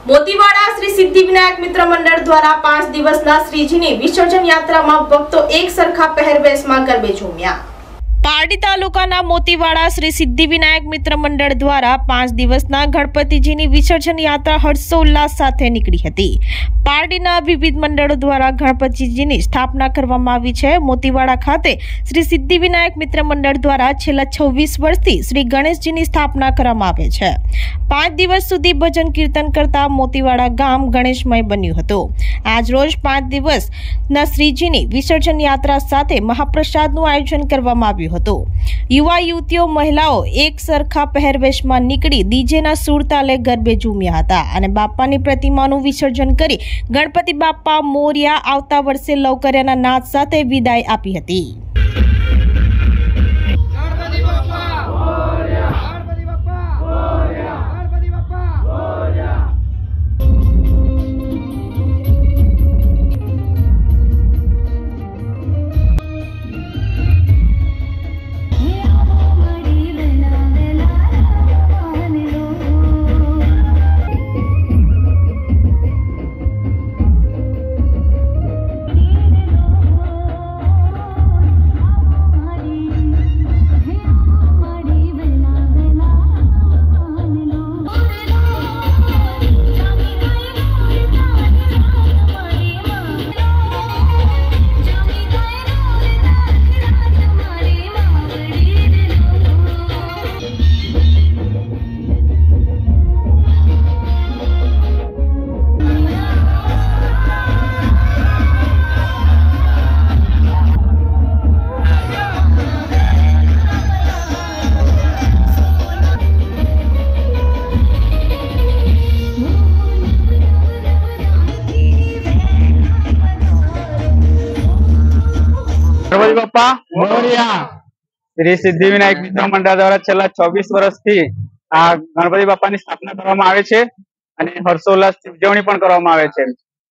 મોતીવાડા શ્રી સિદ્ધિવિનાયક મિત્ર મંડળ દ્વારા 5 દિવસના શ્રીજીની વિસર્જન યાત્રામાં ભક્તો એક સરખા પહેરવેશમાં ગરબે ઝૂમ્યા। પારડી તાલુકાના મોતીવાડા શ્રી સિદ્ધિવિનાયક મિત્ર મંડળ દ્વારા 5 દિવસના ગણપતિજીની વિસર્જન યાત્રા હર્ષોલ્લાસ સાથે નીકળી હતી। પારડીના વિવિધ મંડળો દ્વારા ગણપતિજીની સ્થાપના કરવામાં આવી છે। મોતીવાડા ખાતે શ્રી સિદ્ધિવિનાયક મિત્ર મંડળ દ્વારા છેલ્લા 26 વર્ષથી શ્રી ગણેશજીની સ્થાપના કરવામાં આવે છે। 5 દિવસ સુધી ભજન કીર્તન કરતા મોતીવાડા ગામ ગણેશમય બન્યું હતું। આજ રોજ 5 દિવસના શ્રીજીની વિસર્જન યાત્રા સાથે મહાપ્રસાદનું આયોજન કરવામાં આવ્યું હતું। યુવા યુવતીઓ મહિલાઓ એક સરખા પહેરવેશમાં નીકળી ડીજેના સુર તાલે ગરબે ઝૂમ્યા હતા અને બાપાની પ્રતિમાનું વિસર્જન કરી ગણપતિ બાપા મોર્યા આવતા વર્ષે લવકરિયાના નાદ સાથે વિદાય આપી હતી। गणपति बापा मोरिया। श्री सिद्धिविनायक मित्र मंडळ द्वारा छेल्ला 26 વર્ષથી આ ગણપતિ બાપાની સ્થાપના કરવામાં આવે છે અને હર્ષોલ્લાસથી ઉજવણી પણ કરવામાં આવે છે।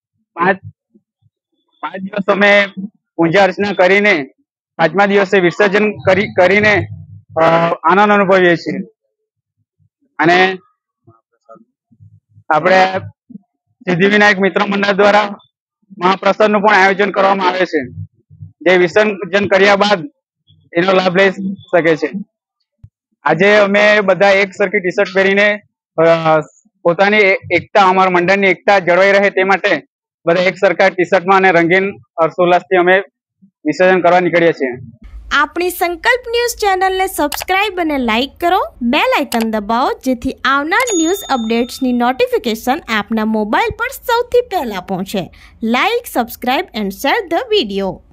5 દિવસ અમે પૂજા અર્ચના કરીને 5મા દિવસે વિસર્જન કરીને આનંદ અનુભવીએ છીએ અને આપણે સિદ્ધિવિનાયક મિત્ર મંડળ દ્વારા મહાપ્રસાદનું પણ આયોજન કરવામાં આવે છે જે વિસર્જન કર્યા બાદ એનો લાભ લઈ શકે છે। આજે અમે બધા એક સરખી ટી શર્ટ પહેરીને પોતાની એકતા અમારા મંડળની એકતા જળવાઈ રહે તે માટે બધા એક સરખા ટી શર્ટમાં અને રંગીન હર્ષોલ્લાસથી અમે વિસર્જન કરવા નીકળ્યા છીએ। આપણી સંકલ્પ ન્યૂઝ ચેનલને સબસ્ક્રાઇબ અને લાઇક કરો, બેલ આઇકન દબાવો જેથી આવનાર ન્યૂઝ અપડેટ્સની નોટિફિકેશન આપના મોબાઈલ પર સૌથી પહેલા પહોંચે। Like, subscribe and share the video.